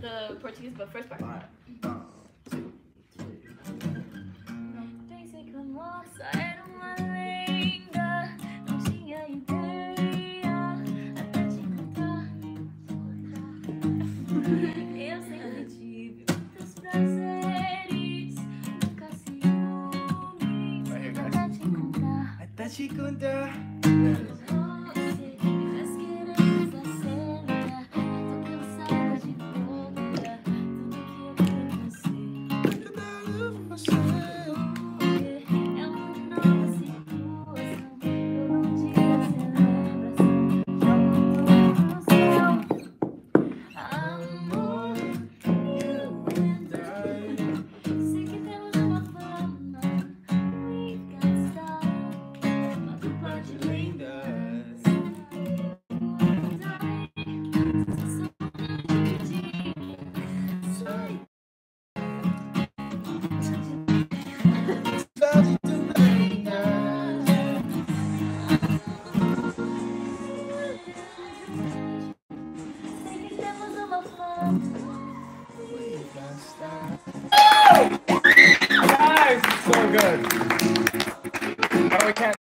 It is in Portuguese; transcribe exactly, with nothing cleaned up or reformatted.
the Portuguese, but first part. Alright. One, two, three. Pensei que o amor só era uma lenda, não tinha ideia até te encontrar. Eu sempre tive muitos prazeres, nunca ciúmes até te encontrar. Até te encontrar. Guys, so good. Oh, we can't.